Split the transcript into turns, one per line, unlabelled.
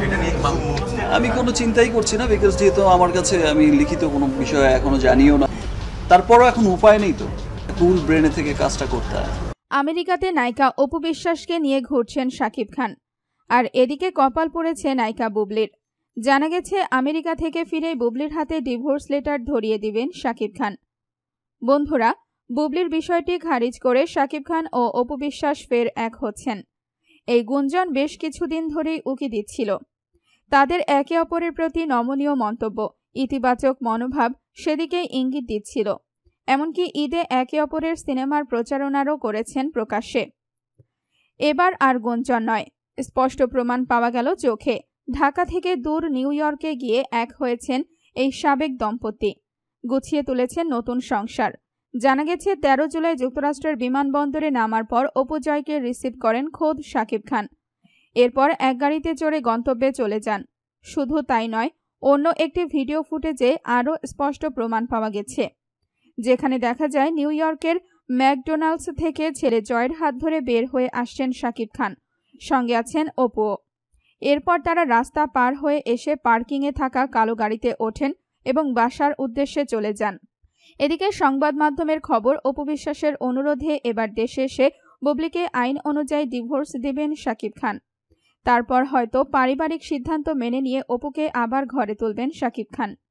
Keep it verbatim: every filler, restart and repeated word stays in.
এটা নিয়ে মামুন
আমি কোনো চিন্তাই করছি না, বিকজ যেহেতু আমার কাছে আমি লিখিত কোনো বিষয় এখনো জানিও না, তারপরও এখন উপায় নেই, তো কুল ব্রেনে থেকে কাজটা করতে হয়।
আমেরিকাতে নায়িকা অপু বিশ্বাসকে নিয়ে ঘুরছেন শাকিব খান, আর এদিকে কপাল পড়েছে নায়িকা বুবলির। জানা গেছে আমেরিকা থেকে ফিরে বুবলির হাতে ডিভোর্স লেটার ধরিয়ে দিবেন শাকিব খান। বন্ধুরা, বুবলির বিষয়টি খারিজ করে শাকিব খান ও অপু বিশ্বাস ফের এক হচ্ছেন। এই গুঞ্জন বেশ কিছুদিন ধরেই উকি দিচ্ছিল। তাদের একে অপরের প্রতি নমনীয় মন্তব্য, ইতিবাচক মনোভাব সেদিকেই ইঙ্গিত দিচ্ছিল। এমনকি ঈদে একে অপরের সিনেমার প্রচারণারও করেছেন প্রকাশ্যে। এবার আর গুঞ্জন নয়, স্পষ্ট প্রমাণ পাওয়া গেল চোখে। ঢাকা থেকে দূর নিউ ইয়র্কে গিয়ে এক হয়েছেন এই সাবেক দম্পতি, গুছিয়ে তুলেছেন নতুন সংসার। জানা গেছে তেরো জুলাই যুক্তরাষ্ট্রের বিমানবন্দরে নামার পর অপু জয়কে রিসিভ করেন খোদ শাকিব খান। এরপর এক গাড়িতে চড়ে গন্তব্যে চলে যান। শুধু তাই নয়, অন্য একটি ভিডিও ফুটেজে আরও স্পষ্ট প্রমাণ পাওয়া গেছে, যেখানে দেখা যায় নিউ ইয়র্কের ম্যাকডোনাল্ডস থেকে ছেলে জয়ের হাত ধরে বের হয়ে আসছেন শাকিব খান, সঙ্গে আছেন অপু। এরপর তারা রাস্তা পার হয়ে এসে পার্কিংয়ে থাকা কালো গাড়িতে ওঠেন এবং বাসার উদ্দেশ্যে চলে যান। এদিকে সংবাদ মাধ্যমের খবর, অপু বিশ্বাসের অনুরোধে এবার দেশে এসে বুবলিকে আইন অনুযায়ী ডিভোর্স দেবেন শাকিব খান। তারপর হয়তো পারিবারিক সিদ্ধান্ত মেনে নিয়ে অপুকে আবার ঘরে তুলবেন শাকিব খান।